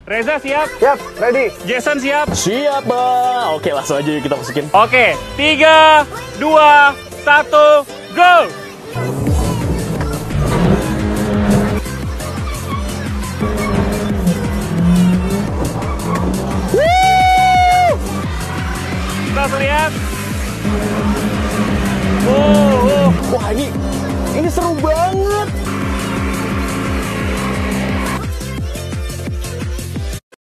Reza siap? Siap, ready. Jason siap? Siap, Bang. Oke, langsung aja kita masukin. Oke, 3, 2, 1, go! Kita langsung lihat. Wah, ini seru banget.